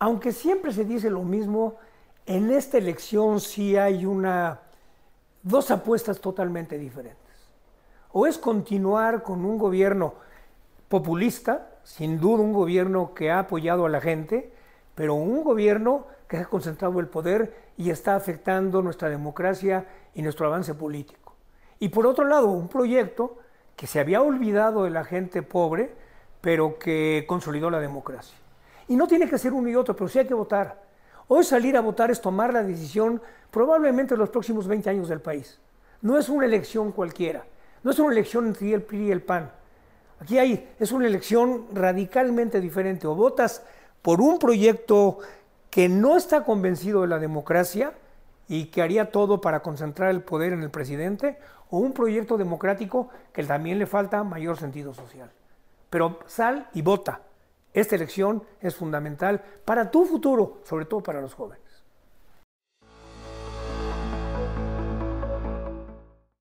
Aunque siempre se dice lo mismo, en esta elección sí hay dos apuestas totalmente diferentes. O es continuar con un gobierno populista, sin duda un gobierno que ha apoyado a la gente, pero un gobierno que ha concentrado el poder y está afectando nuestra democracia y nuestro avance político. Y por otro lado, un proyecto que se había olvidado de la gente pobre, pero que consolidó la democracia. Y no tiene que ser uno y otro, pero sí hay que votar. Hoy salir a votar es tomar la decisión probablemente de los próximos 20 años del país. No es una elección cualquiera, no es una elección entre el PRI y el PAN. Es una elección radicalmente diferente. O votas por un proyecto que no está convencido de la democracia y que haría todo para concentrar el poder en el presidente, o un proyecto democrático que también le falta mayor sentido social. Pero sal y vota. Esta elección es fundamental para tu futuro, sobre todo para los jóvenes.